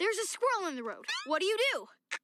There's a squirrel in the road. What do you do?